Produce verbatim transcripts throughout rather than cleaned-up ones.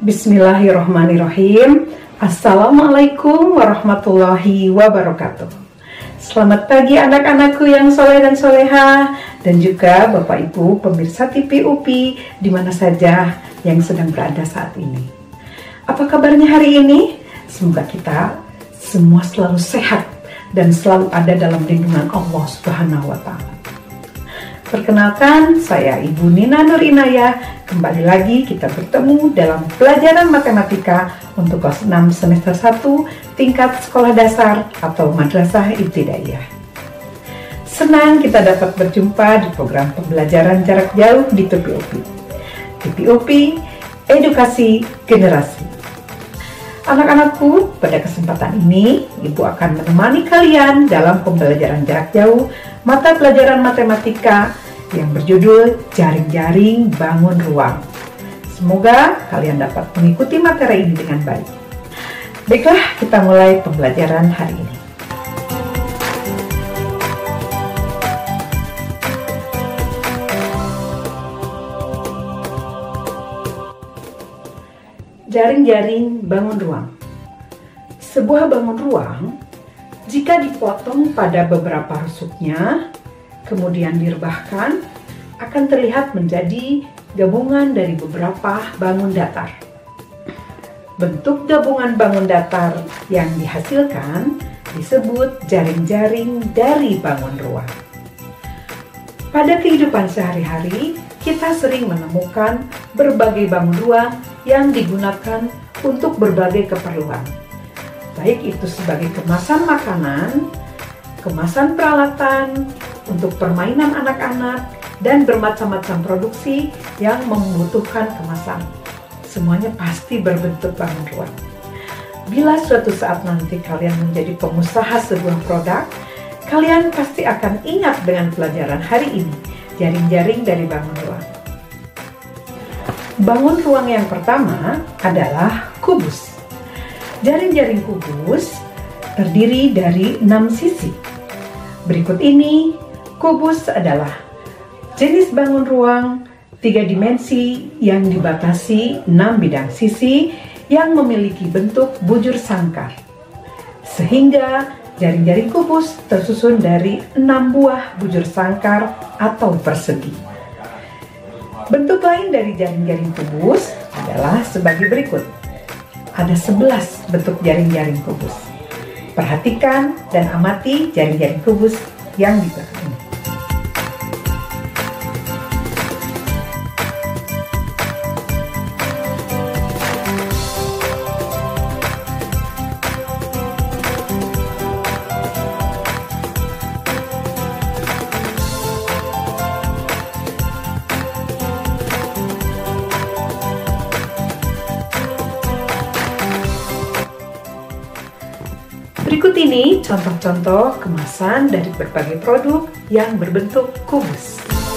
Bismillahirrahmanirrahim. Assalamualaikum warahmatullahi wabarakatuh. Selamat pagi anak-anakku yang soleh dan soleha, dan juga Bapak Ibu pemirsa T V U P I di mana saja yang sedang berada saat ini. Apa kabarnya hari ini? Semoga kita semua selalu sehat dan selalu ada dalam lindungan Allah Subhanahu wa Ta'ala. Perkenalkan, saya Ibu Nina Nur Inayah. Kembali lagi kita bertemu dalam pelajaran matematika untuk kelas enam semester satu tingkat sekolah dasar atau madrasah ibtidaiyah. Senang kita dapat berjumpa di program pembelajaran jarak jauh di T V U P I. T V U P I, edukasi generasi. Anak-anakku, pada kesempatan ini Ibu akan menemani kalian dalam pembelajaran jarak jauh mata pelajaran matematika yang berjudul Jaring-Jaring Bangun Ruang. Semoga kalian dapat mengikuti materi ini dengan baik. Baiklah, kita mulai pembelajaran hari ini. Jaring-jaring bangun ruang. Sebuah bangun ruang, jika dipotong pada beberapa rusuknya, kemudian direbahkan, akan terlihat menjadi gabungan dari beberapa bangun datar. Bentuk gabungan bangun datar yang dihasilkan disebut jaring-jaring dari bangun ruang. Pada kehidupan sehari-hari, kita sering menemukan berbagai bangun ruang yang digunakan untuk berbagai keperluan. Baik itu sebagai kemasan makanan, kemasan peralatan, untuk permainan anak-anak, dan bermacam-macam produksi yang membutuhkan kemasan. Semuanya pasti berbentuk bangun ruang. Bila suatu saat nanti kalian menjadi pengusaha sebuah produk, kalian pasti akan ingat dengan pelajaran hari ini, jaring-jaring dari bangun ruang. Bangun ruang yang pertama adalah kubus. Jaring-jaring kubus terdiri dari enam sisi. Berikut ini, kubus adalah jenis bangun ruang tiga dimensi yang dibatasi enam bidang sisi yang memiliki bentuk bujur sangkar. Sehingga jaring-jaring kubus tersusun dari enam buah bujur sangkar atau persegi. Bentuk lain dari jaring-jaring kubus adalah sebagai berikut. Ada sebelas bentuk jaring-jaring kubus. Perhatikan dan amati jaring-jaring kubus yang di belakang ini. Berikut ini contoh-contoh kemasan dari berbagai produk yang berbentuk kubus.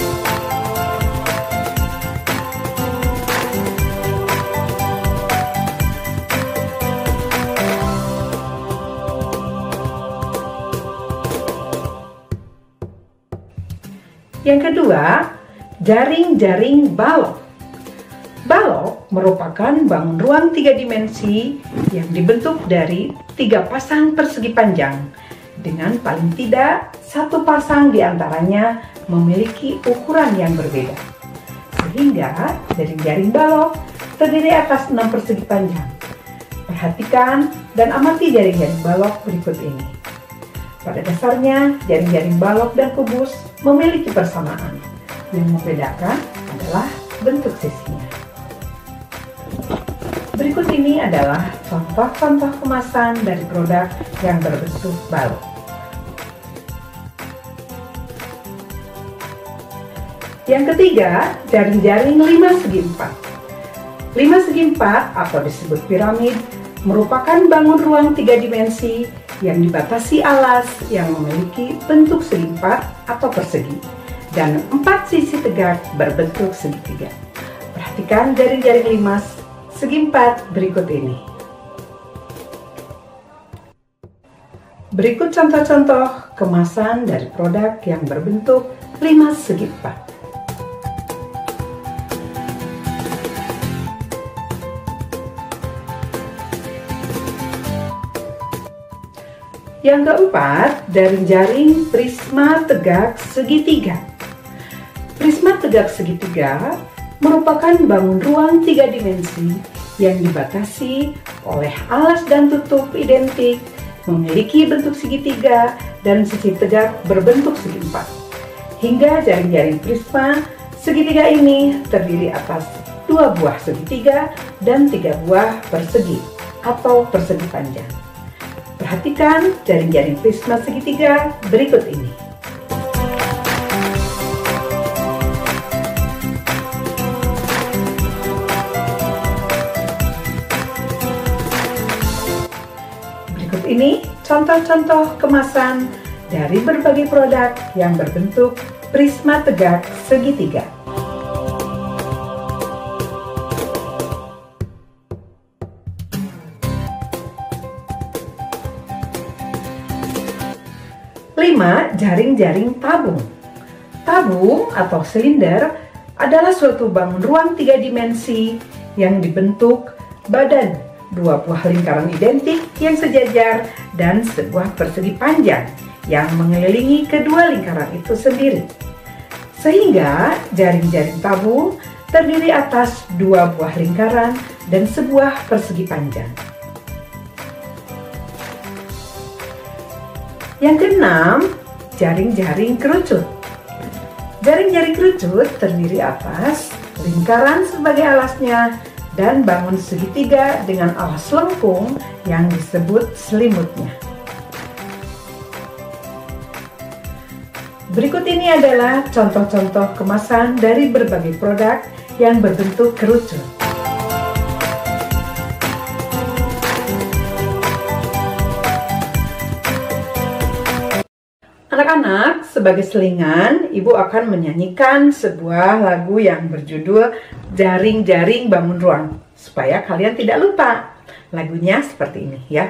Yang kedua, jaring-jaring balok. Balok merupakan bangun ruang tiga dimensi yang dibentuk dari tiga pasang persegi panjang, dengan paling tidak satu pasang diantaranya memiliki ukuran yang berbeda. Sehingga jaring-jaring balok terdiri atas enam persegi panjang. Perhatikan dan amati jaring-jaring balok berikut ini. Pada dasarnya, jaring-jaring balok dan kubus memiliki persamaan. Yang membedakan adalah bentuk sisinya. Berikut ini adalah contoh-contoh kemasan dari produk yang berbentuk balok. Yang ketiga, jaring-jaring lima segi empat. Lima segi empat atau disebut piramid merupakan bangun ruang tiga dimensi yang dibatasi alas yang memiliki bentuk segi empat atau persegi dan empat sisi tegak berbentuk segitiga. Perhatikan jaring-jaring lima segi empat berikut ini. Berikut contoh-contoh kemasan dari produk yang berbentuk lima segi empat. Yang keempat, jaring-jaring prisma tegak segitiga. Prisma tegak segitiga merupakan bangun ruang tiga dimensi yang dibatasi oleh alas dan tutup identik, memiliki bentuk segitiga dan sisi tegak berbentuk segi empat. Hingga jaring-jaring prisma segitiga ini terdiri atas dua buah segitiga dan tiga buah persegi atau persegi panjang. Perhatikan jaring-jaring prisma segitiga berikut ini. Berikut ini contoh-contoh kemasan dari berbagai produk yang berbentuk prisma tegak segitiga. Lima, jaring-jaring tabung. Tabung atau silinder adalah suatu bangun ruang tiga dimensi yang dibentuk badan dua buah lingkaran identik yang sejajar dan sebuah persegi panjang yang mengelilingi kedua lingkaran itu sendiri. Sehingga jaring-jaring tabung terdiri atas dua buah lingkaran dan sebuah persegi panjang. Yang keenam, jaring-jaring kerucut. Jaring-jaring kerucut terdiri atas lingkaran sebagai alasnya dan bangun segitiga dengan alas lengkung yang disebut selimutnya. Berikut ini adalah contoh-contoh kemasan dari berbagai produk yang berbentuk kerucut. Anak-anak, sebagai selingan, Ibu akan menyanyikan sebuah lagu yang berjudul Jaring-Jaring Bangun Ruang, supaya kalian tidak lupa. Lagunya seperti ini ya.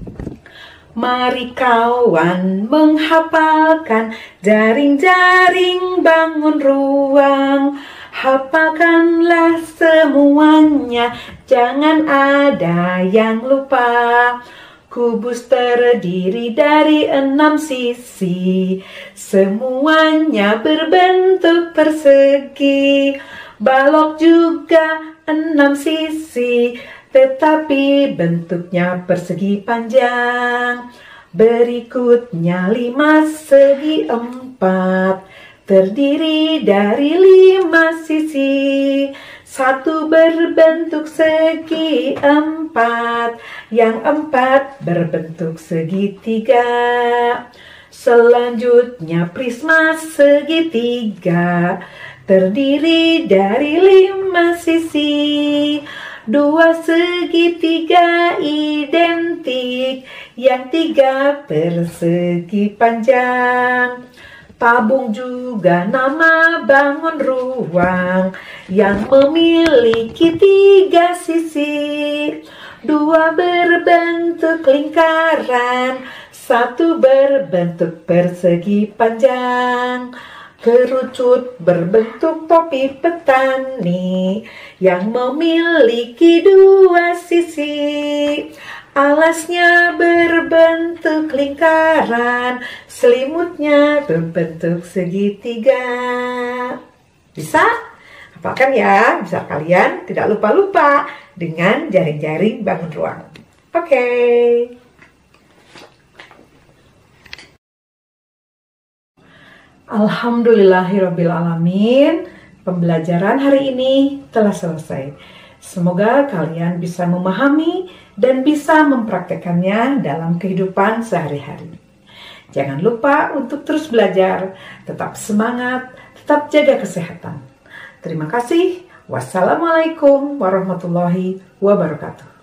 Mari kawan menghafalkan jaring-jaring bangun ruang. Hafalkanlah semuanya, jangan ada yang lupa. Kubus terdiri dari enam sisi, semuanya berbentuk persegi. Balok juga enam sisi, tetapi bentuknya persegi panjang. Berikutnya lima segi empat, terdiri dari lima sisi. Satu berbentuk segi empat, yang empat berbentuk segitiga. Selanjutnya prisma segitiga, terdiri dari lima sisi. Dua segitiga identik, yang tiga persegi panjang. Tabung juga nama bangun ruang yang memiliki tiga sisi. Dua berbentuk lingkaran, satu berbentuk persegi panjang. Kerucut berbentuk topi petani yang memiliki dua sisi. Alasnya berbentuk lingkaran, selimutnya berbentuk segitiga. Bisa? Hafalkan ya, bisa kalian tidak lupa-lupa dengan jaring-jaring bangun ruang. Oke. Okay. Alhamdulillahirrabbilalamin, pembelajaran hari ini telah selesai. Semoga kalian bisa memahami dan bisa mempraktekannya dalam kehidupan sehari-hari. Jangan lupa untuk terus belajar, tetap semangat, tetap jaga kesehatan. Terima kasih. Wassalamualaikum warahmatullahi wabarakatuh.